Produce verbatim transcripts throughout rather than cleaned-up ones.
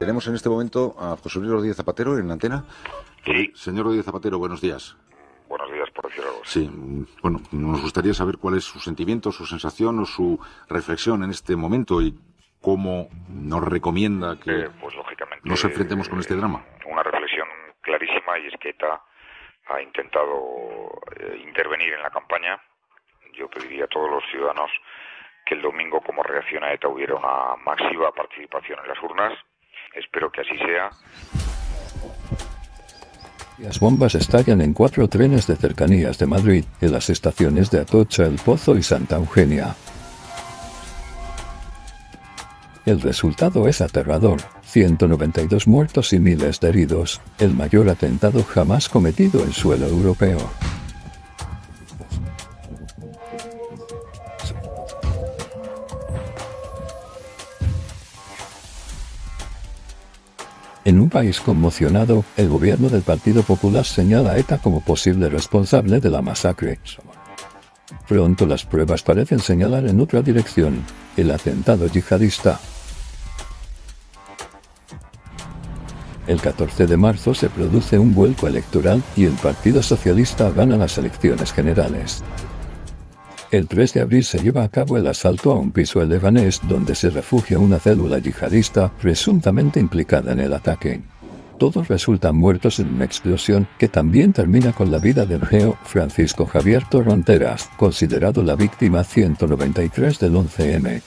Tenemos en este momento a José Luis Rodríguez Zapatero en la antena. Sí. Señor Rodríguez Zapatero, buenos días. Buenos días, por decir algo. Sí, bueno, nos gustaría saber cuál es su sentimiento, su sensación o su reflexión en este momento y cómo nos recomienda que eh, pues, lógicamente, nos enfrentemos con este drama. Una reflexión clarísima, y es que ETA ha intentado eh, intervenir en la campaña. Yo pediría a todos los ciudadanos que el domingo, como reacción a ETA, hubiera una masiva participación en las urnas. Espero que así sea. Las bombas estallan en cuatro trenes de cercanías de Madrid, en las estaciones de Atocha, El Pozo y Santa Eugenia. El resultado es aterrador: ciento noventa y dos muertos y miles de heridos, el mayor atentado jamás cometido en suelo europeo. En un país conmocionado, el gobierno del Partido Popular señala a ETA como posible responsable de la masacre. Pronto las pruebas parecen señalar en otra dirección: el atentado yihadista. El catorce de marzo se produce un vuelco electoral y el Partido Socialista gana las elecciones generales. El tres de abril se lleva a cabo el asalto a un piso en Leganés, donde se refugia una célula yihadista presuntamente implicada en el ataque. Todos resultan muertos en una explosión que también termina con la vida del geo Francisco Javier Torronteras, considerado la víctima ciento noventa y tres del once eme.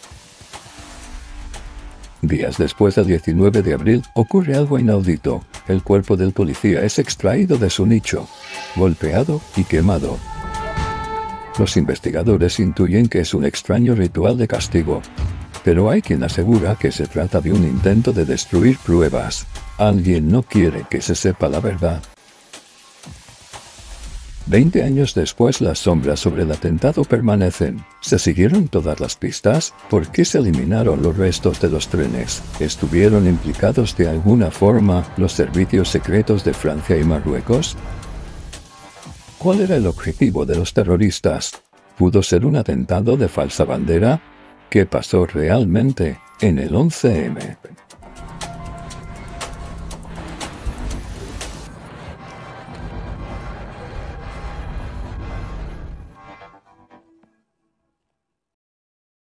Días después, del diecinueve de abril, ocurre algo inaudito: el cuerpo del policía es extraído de su nicho, golpeado y quemado. Los investigadores intuyen que es un extraño ritual de castigo, pero hay quien asegura que se trata de un intento de destruir pruebas. Alguien no quiere que se sepa la verdad. Veinte años después, las sombras sobre el atentado permanecen. ¿Se siguieron todas las pistas? ¿Por qué se eliminaron los restos de los trenes? ¿Estuvieron implicados de alguna forma los servicios secretos de Francia y Marruecos? ¿Cuál era el objetivo de los terroristas? ¿Pudo ser un atentado de falsa bandera? ¿Qué pasó realmente en el once eme?